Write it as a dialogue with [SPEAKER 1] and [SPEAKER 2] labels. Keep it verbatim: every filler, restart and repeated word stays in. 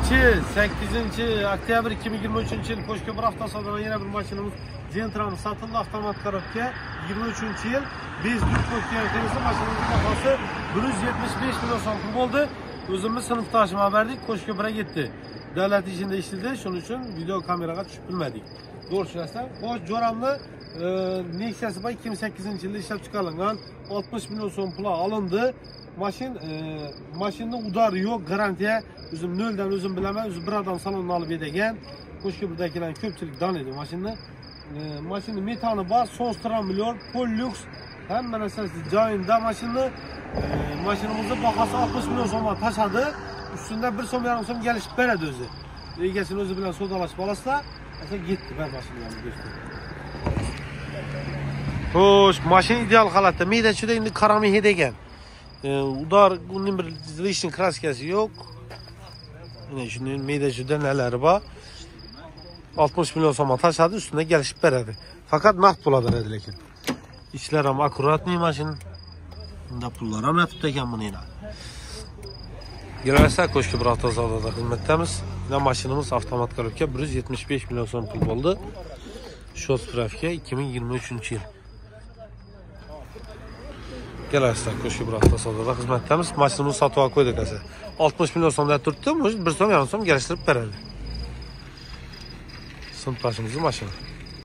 [SPEAKER 1] sakkizinchi oktyabr ikki ming yigirma uchinchi yil Qo'shko'pir avtosalonidan yana bir mashinamiz Gentra'miz sotildi. Avtomat korobka yigirma uchinchi yil besh yuz o'tgan mashinamizning bahosi bir yuz yetmish besh million so'm bo'ldi. O'zimiz sinfdoshim berdik, Qo'shko'pirga ketdi. Davlat ishida ishladi, shuning uchun video kameraga tushib bilmadik. To'g'ri tushunasizlar? Xo'sh, jo'ramni Nexia'si bor ikki ming sakkizinchi yilda ishlab chiqarilgan oltmish million so'm pul olindi. Mashin e, mashinda udari yo'q, garantiya. O'zim noldan o'zim bilaman, o'zim bir odam salonni olib yedegan. Qo'shko'pirdagilar ko'pchilik taniydi mashinani. E, mashina metani bor, Sonstran million, Pollux, hamma narsasi joyida mashina. E, mashinamizning bahosi oltmish million so'm tashadi. Ustida bir so'm yarim so'm kelishib beradi o'zi. Egasini o'zi bilan savdolashib olasizlar. Aslida yetdi ber mashinani do'stlar. Xo'sh, mashina ideal holatda. Meydachida endi qarami degan. Udar bunun bir lishning kraskasi yo'q. Mana shunday meydachida nalari bor. oltmish million so'm tashadi, ustida kelishib beradi. Faqat naqd pul beradi lekin. İçler ham akkuratniy mashina. Bunda pullar ham yotibdi ekan buni yana. Gelarsa Qo'shko'pir avtosavdoda xizmatdamiz. Mana mashinamiz avtomat korobka bir yuz yetmish besh million so'm pul bo'ldi. Shot spravka ikki ming yigirma uchinchi yil. Gelarsa Qo'shko'pir avtosavdoda xizmatdamiz. Mashinamizni sotib olib qo'ydik asa. oltmish million so'mda turibdi, bir so'm yarim so'm kelishtirib beradi. Sinfdoshimizning mashina.